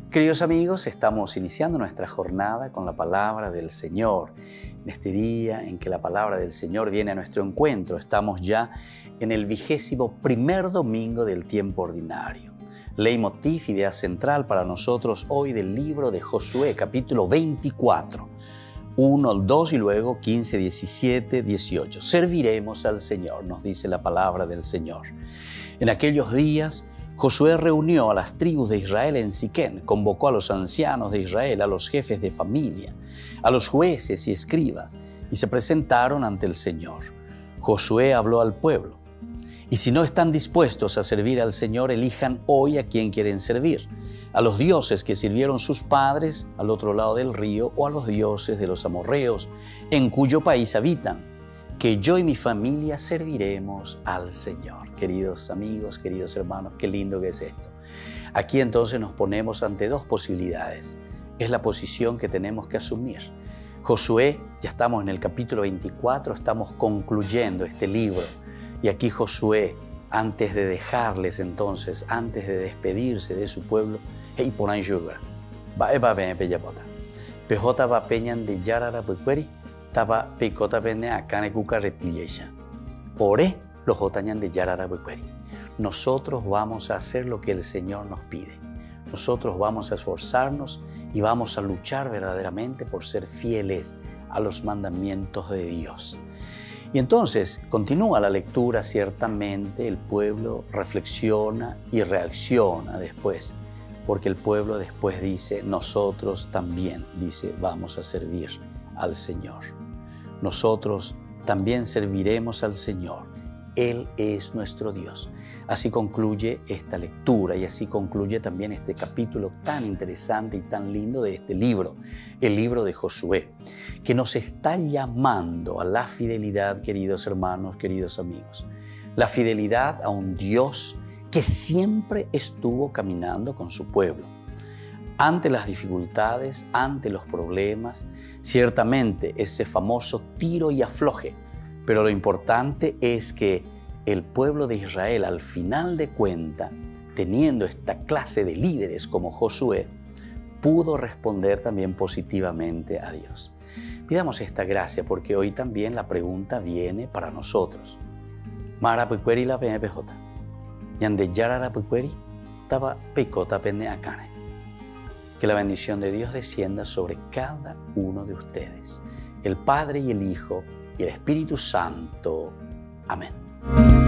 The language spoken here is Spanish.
Queridos amigos, estamos iniciando nuestra jornada con la palabra del Señor. En este día en que la palabra del Señor viene a nuestro encuentro, estamos ya en el 21º domingo del tiempo ordinario. Leitmotiv, idea central para nosotros hoy del libro de Josué, capítulo 24, 1 al 2 y luego 15, 17, 18. Serviremos al Señor, nos dice la palabra del Señor. En aquellos días, Josué reunió a las tribus de Israel en Siquén, convocó a los ancianos de Israel, a los jefes de familia, a los jueces y escribas, y se presentaron ante el Señor. Josué habló al pueblo: y si no están dispuestos a servir al Señor, elijan hoy a quién quieren servir, a los dioses que sirvieron sus padres al otro lado del río, o a los dioses de los amorreos, en cuyo país habitan, que yo y mi familia serviremos al Señor. Queridos amigos, queridos hermanos, qué lindo que es esto. Aquí entonces nos ponemos ante dos posibilidades. Es la posición que tenemos que asumir. Josué, ya estamos en el capítulo 24, estamos concluyendo este libro. Y aquí Josué, antes de dejarles entonces, antes de despedirse de su pueblo, hey, ponan yuga, va eba ben peyapota, pejota va peñan de yarara puecueri, taba pecota pene acane cuca retillecha. Oré los jotañan de yarara puecueri. Nosotros vamos a hacer lo que el Señor nos pide. Nosotros vamos a esforzarnos y vamos a luchar verdaderamente por ser fieles a los mandamientos de Dios. Y entonces continúa la lectura, ciertamente el pueblo reflexiona y reacciona después, porque el pueblo después dice, nosotros también, dice, vamos a servir al Señor. Nosotros también serviremos al Señor. Él es nuestro Dios. Así concluye esta lectura y así concluye también este capítulo tan interesante y tan lindo de este libro, el libro de Josué, que nos está llamando a la fidelidad, queridos hermanos, queridos amigos. La fidelidad a un Dios que siempre estuvo caminando con su pueblo. Ante las dificultades, ante los problemas, ciertamente ese famoso tiro y afloje. Pero lo importante es que el pueblo de Israel, al final de cuentas, teniendo esta clase de líderes como Josué, pudo responder también positivamente a Dios. Pidamos esta gracia porque hoy también la pregunta viene para nosotros. Mara puecueri la PMPJ. Yande yarara puecueri, taba pecota pende acane. Que la bendición de Dios descienda sobre cada uno de ustedes, el Padre y el Hijo y el Espíritu Santo. Amén.